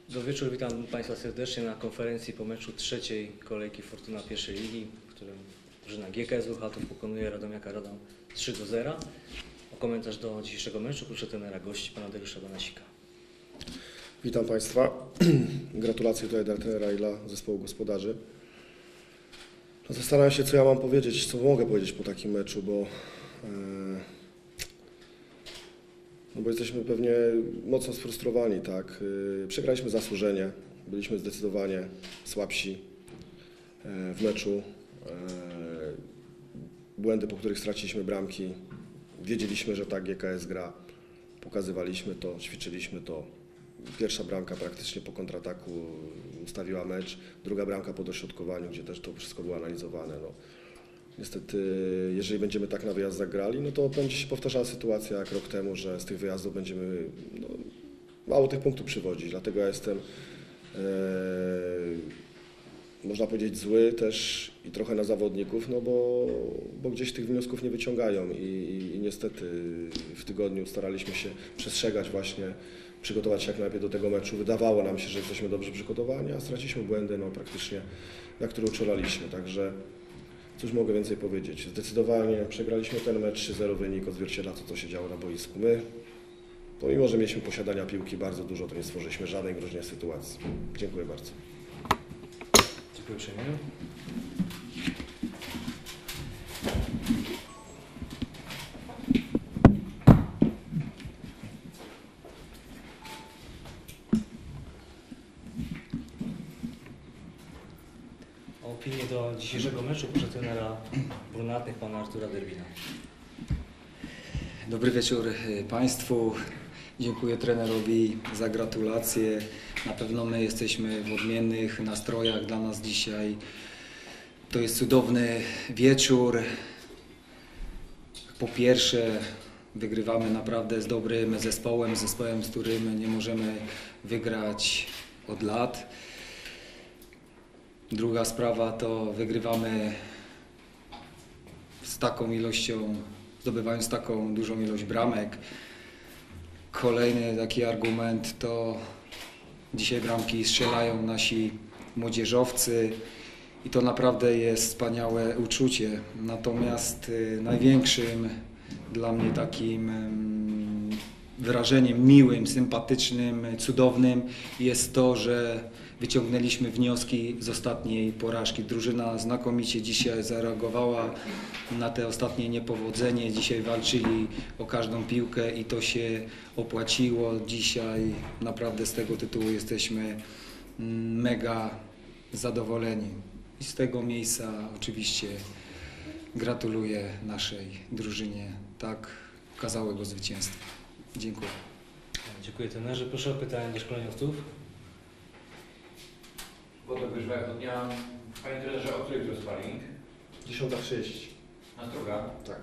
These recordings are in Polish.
Dobry wieczór, witam Państwa serdecznie na konferencji po meczu trzeciej kolejki Fortuna pierwszej ligi, w którym drużyna GKS Bełchatów pokonuje Radomiaka Radom 3-0. O komentarz do dzisiejszego meczu proszę trenera gości, pana Dariusza Banasika. Witam Państwa. Gratulacje tutaj dla trenera i dla zespołu gospodarzy. No, zastanawiam się, co ja mam powiedzieć, co mogę powiedzieć po takim meczu, bo jesteśmy pewnie mocno sfrustrowani, tak. Przegraliśmy zasłużenie, byliśmy zdecydowanie słabsi w meczu. Błędy, po których straciliśmy bramki, wiedzieliśmy, że tak GKS gra, pokazywaliśmy to, ćwiczyliśmy to. Pierwsza bramka praktycznie po kontrataku ustawiła mecz, druga bramka po dośrodkowaniu, gdzie też to wszystko było analizowane. No, niestety, jeżeli będziemy tak na wyjazdach grali, no to będzie się powtarzała sytuacja jak rok temu, że z tych wyjazdów będziemy mało tych punktów przywodzić. Dlatego ja jestem, można powiedzieć, zły też i trochę na zawodników, no bo gdzieś tych wniosków nie wyciągają i niestety w tygodniu staraliśmy się przestrzegać właśnie, przygotować się jak najlepiej do tego meczu. Wydawało nam się, że jesteśmy dobrze przygotowani, a straciliśmy błędy praktycznie, na które uczulaliśmy. Także cóż mogę więcej powiedzieć. Zdecydowanie przegraliśmy ten mecz, 3-0 wynik odzwierciedla to, co się działo na boisku. My, pomimo że mieliśmy posiadania piłki bardzo dużo, to nie stworzyliśmy żadnej groźnej sytuacji. Dziękuję bardzo. Dziękuję uprzejmie. O opinię do dzisiejszego meczu proszę trenera brunatnych, pana Artura Derbina. Dobry wieczór Państwu. Dziękuję trenerowi za gratulacje. Na pewno my jesteśmy w odmiennych nastrojach. Dla nas dzisiaj to jest cudowny wieczór. Po pierwsze, wygrywamy naprawdę z dobrym zespołem, z którym nie możemy wygrać od lat. Druga sprawa to wygrywamy z taką ilością, zdobywając taką dużą ilość bramek. Kolejny taki argument to dzisiaj bramki strzelają nasi młodzieżowcy i to naprawdę jest wspaniałe uczucie. Natomiast największym dla mnie takim wyrażeniem miłym, sympatycznym, cudownym jest to, że wyciągnęliśmy wnioski z ostatniej porażki. Drużyna znakomicie dzisiaj zareagowała na te ostatnie niepowodzenie. Dzisiaj walczyli o każdą piłkę i to się opłaciło. Dzisiaj naprawdę z tego tytułu jesteśmy mega zadowoleni. I z tego miejsca oczywiście gratuluję naszej drużynie tak okazałego zwycięstwa. Dziękuję. Dziękuję trenerze. Proszę o pytanie do szkoleniowców. Wodok Wyżwęchodnia. Panie trenerze, o której to jest sparring? 10:30. Na druga? Tak.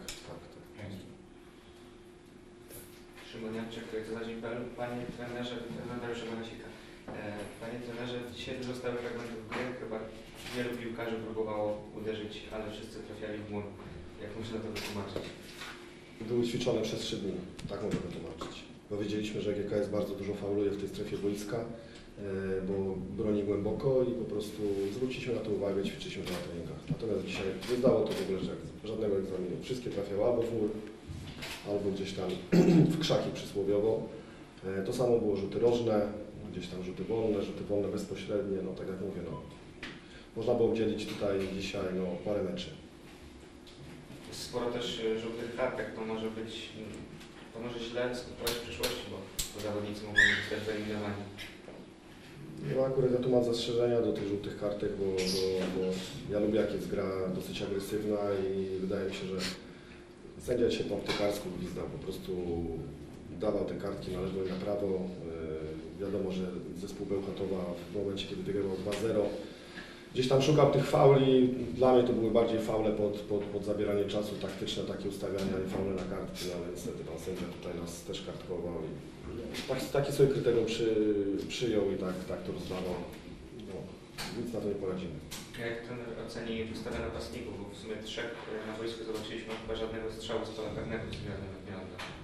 Szymon Janczyk, Zazimpel. Panie trenerze, Dariusza Banasika. Panie trenerze, dzisiaj dużo stałych fragmentów gry. Chyba wielu piłkarzy próbowało uderzyć, ale wszyscy trafiali w mur. Jak można to wytłumaczyć? Były ćwiczone przez 3 dni, tak mogę wytłumaczyć. Bo wiedzieliśmy, że GKS bardzo dużo fauluje w tej strefie boiska, bo broni głęboko i po prostu zwróciliśmy na to uwagę, ćwiczyliśmy to na treningach. Natomiast dzisiaj nie dało to w ogóle żadnego egzaminu. Wszystkie trafiały albo w mur, albo gdzieś tam w krzaki przysłowiowo. To samo było rzuty rożne, gdzieś tam rzuty wolne bezpośrednie, no tak jak mówię, no. Można było udzielić tutaj dzisiaj parę meczy. Sporo też żółtych kartek, to może źle skutkować w przyszłości, bo zawodnicy mogą być też wyeliminowani. No akurat ja tu mam zastrzeżenia do tych żółtych kartek, bo ja lubię jak jest gra dosyć agresywna i wydaje mi się, że sędzia się po aptekarsku gwizdał, po prostu dawał te kartki na lewo i na prawo. Wiadomo, że zespół Bełchatowa w momencie, kiedy wygrywał 2-0, gdzieś tam szukał tych fauli. Dla mnie to były bardziej faule pod zabieranie czasu, taktyczne takie ustawiania i faule na kartki, no ale niestety pan sędzia tutaj nas też kartkował i taki sobie kryterium przyjął i tak to rozdawał. No, nic na to nie poradzimy. Jak trener oceni postawę napastników, bo w sumie 3 na boisku zobaczyliśmy, chyba żadnego strzału z pola karnego z wymiaru.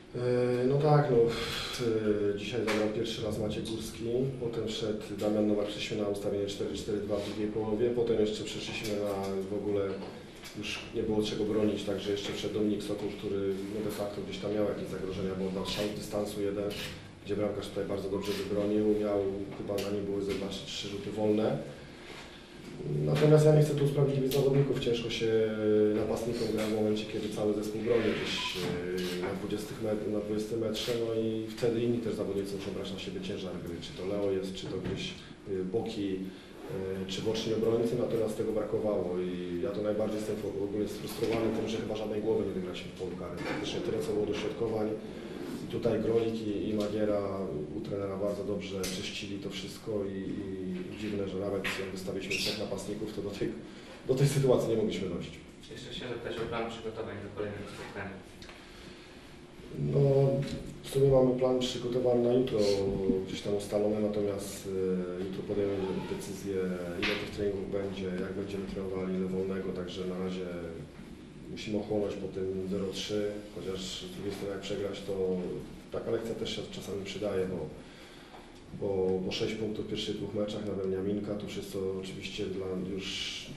No tak, dzisiaj zagrał pierwszy raz Maciek Górski, potem wszedł Damian Nowak, przeszliśmy na ustawienie 4-4-2 w drugiej połowie, potem jeszcze przeszliśmy na w ogóle, już nie było czego bronić, także jeszcze wszedł Dominik Sokół, który de facto gdzieś tam miał jakieś zagrożenia, bo oddał strzał z dystansu jeden, gdzie bramkarz tutaj bardzo dobrze wybronił, miał, chyba na nim były ze 2 czy 3 rzuty wolne. Natomiast ja nie chcę tu usprawiedliwić zawodników, ciężko się napastnikom gra w momencie, kiedy cały zespół broni gdzieś na 20 metrze, no i wtedy inni też zawodnicy muszą brać na siebie ciężar gry, czy to Leo jest, czy to gdzieś boki, czy boczni obrońcy, natomiast tego brakowało i ja to najbardziej jestem w ogóle sfrustrowany tym, że chyba żadnej głowy nie wygraliśmy w polu karnym. Praktycznie tyle, co było dośrodkowań. Tutaj Grolik i Magiera u trenera bardzo dobrze czyścili to wszystko i dziwne, że nawet jak wystawiliśmy 3 napastników, to do tej sytuacji nie mogliśmy dojść. Jeszcze chciałem zapytać o plan przygotowań do kolejnego spotkania. No, w sumie mamy plan przygotowany na jutro, gdzieś tam ustalony, natomiast jutro podejmiemy decyzję, ile tych treningów będzie, jak będziemy trenowali, ile wolnego, także na razie musimy ochłonąć po tym 0-3, chociaż z drugiej strony jak przegrać, to taka lekcja też się czasami przydaje, bo 6 punktów w pierwszych 2 meczach na Beniaminka, to już jest to oczywiście już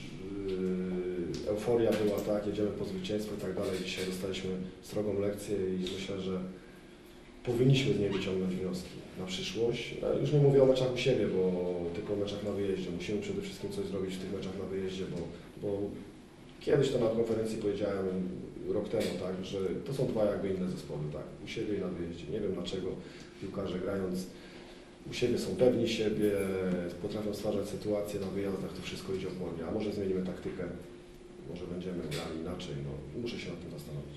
euforia była, tak, jedziemy po zwycięstwo i tak dalej. Dzisiaj dostaliśmy srogą lekcję i myślę, że powinniśmy z niej wyciągnąć wnioski na przyszłość. Ja już nie mówię o meczach u siebie, bo tylko o meczach na wyjeździe. Musimy przede wszystkim coś zrobić w tych meczach na wyjeździe, bo kiedyś to na konferencji powiedziałem rok temu, tak, że to są 2 jakby inne zespoły, tak, u siebie i na wyjeździe. Nie wiem dlaczego piłkarze grając u siebie są pewni siebie, potrafią stwarzać sytuacje na wyjazdach, to wszystko idzie opornie. A może zmienimy taktykę, może będziemy grali inaczej, no muszę się nad tym zastanowić.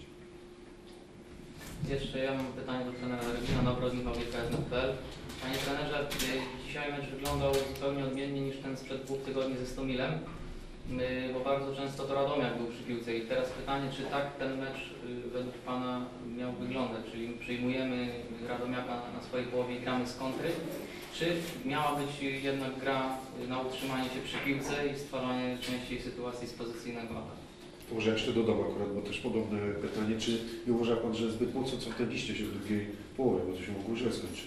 Jeszcze ja mam pytanie do trenera Regina Nowrodnika GKS.pl. Panie trenerze, dzisiaj mecz wyglądał zupełnie odmiennie niż ten sprzed 2 tygodni ze Stomilem, bo bardzo często to Radomiak był przy piłce i teraz pytanie, czy tak ten mecz według Pana miał wyglądać, czyli przyjmujemy Radomiaka na swojej połowie i gramy z kontry, czy miała być jednak gra na utrzymanie się przy piłce i stwarzanie częściej sytuacji z pozycyjnego ataku? Może jeszcze dodam akurat, bo też podobne pytanie, czy nie uważa Pan, że zbyt mocno cofnęliście się w drugiej połowie, bo to się mogło źle skończyć?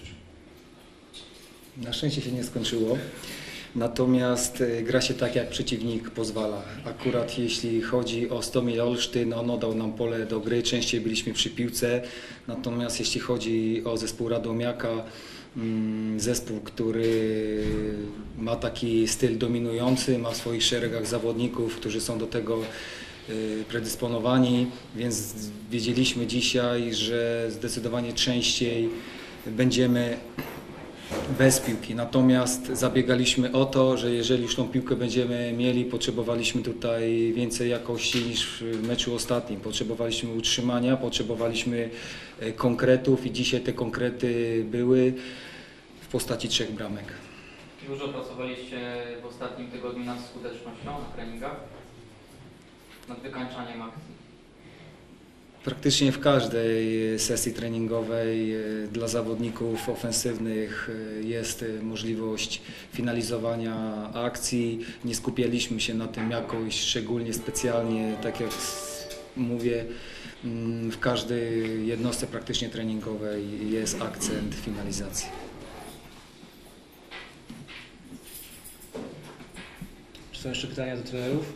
Na szczęście się nie skończyło. Natomiast gra się tak, jak przeciwnik pozwala. Akurat jeśli chodzi o Stomil Olsztyn, on dał nam pole do gry, częściej byliśmy przy piłce. Natomiast jeśli chodzi o zespół Radomiaka, zespół, który ma taki styl dominujący, ma w swoich szeregach zawodników, którzy są do tego predysponowani, więc wiedzieliśmy dzisiaj, że zdecydowanie częściej będziemy bez piłki. Natomiast zabiegaliśmy o to, że jeżeli już tą piłkę będziemy mieli, potrzebowaliśmy tutaj więcej jakości niż w meczu ostatnim. Potrzebowaliśmy utrzymania, potrzebowaliśmy konkretów i dzisiaj te konkrety były w postaci 3 bramek. Dużo pracowaliście w ostatnim tygodniu nad skutecznością na treningach, nad wykańczaniem akcji. Praktycznie w każdej sesji treningowej dla zawodników ofensywnych jest możliwość finalizowania akcji. Nie skupialiśmy się na tym jakoś szczególnie specjalnie, tak jak mówię, w każdej jednostce praktycznie treningowej jest akcent finalizacji. Czy są jeszcze pytania do trenerów?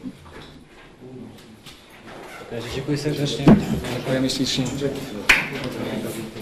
Dziękuję serdecznie. Dziękujemy ślicznie.